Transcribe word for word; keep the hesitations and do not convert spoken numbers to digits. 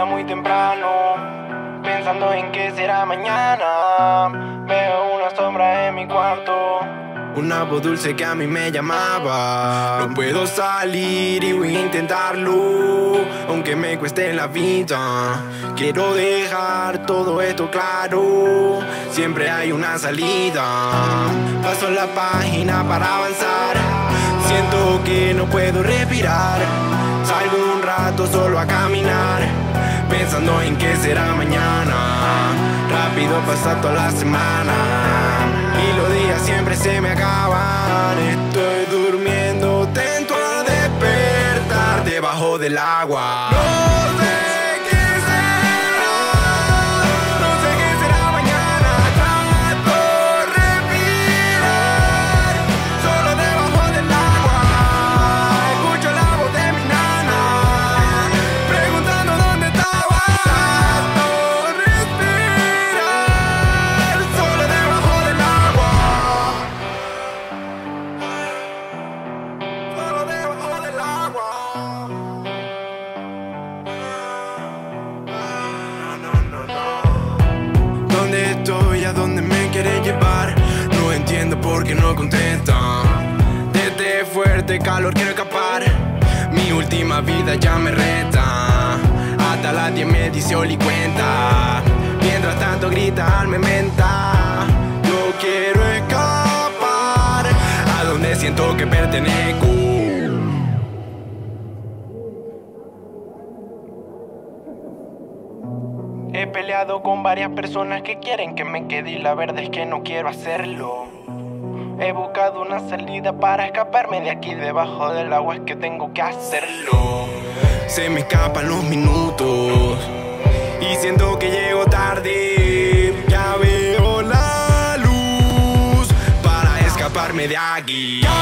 día muy temprano, pensando en qué será mañana. Veo una sombra en mi cuarto, una voz dulce que a mí me llamaba. No puedo salir y voy a intentarlo, aunque me cueste la vida. Quiero dejar todo esto claro, siempre hay una salida. Paso la página para avanzar, siento que no puedo respirar. Salgo un rato solo a caminar, pensando en qué será mañana. Rápido pasa toda la semana y los días siempre se me acaban. Estoy durmiendo, tento a despertar debajo del agua. No sé qué será, no sé qué será mañana. Trato de respirar solo debajo del agua. Escucho la voz de mi nana preguntando dónde estaba. Trato de respirar solo debajo del agua, solo debajo del agua. No, no, no, no. ¿Dónde estoy? ¿A dónde me quiere llevar? No entiendo por qué no contesta. Desde fuerte calor quiero escapar, mi última vida ya me reta. Hasta las diez me dice Oli cuenta, mientras tanto grita alma menta. Yo quiero escapar a donde siento que pertenezco. He peleado con varias personas que quieren que me quede y la verdad es que no quiero hacerlo. He buscado una salida para escaparme de aquí debajo del agua, es que tengo que hacerlo. Se me escapan los minutos y siento que llego tarde. Ya veo la luz para escaparme de aquí.